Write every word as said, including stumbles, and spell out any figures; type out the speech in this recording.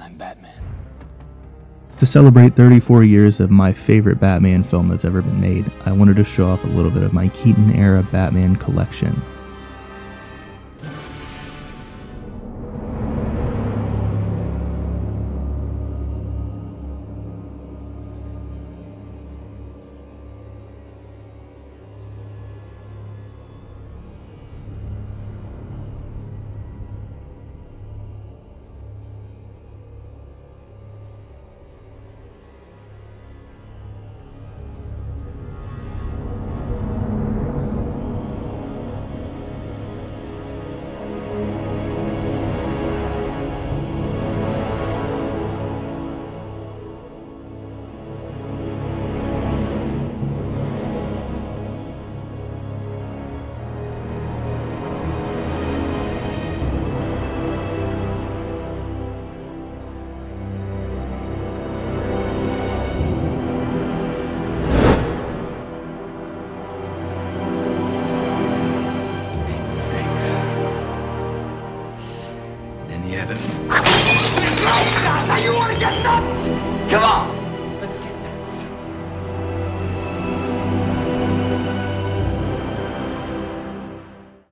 I'm Batman. To celebrate thirty-four years of my favorite Batman film that's ever been made, I wanted to show off a little bit of my Keaton-era Batman collection. Stinks. And yet it's... Now you want to get nuts? Come on!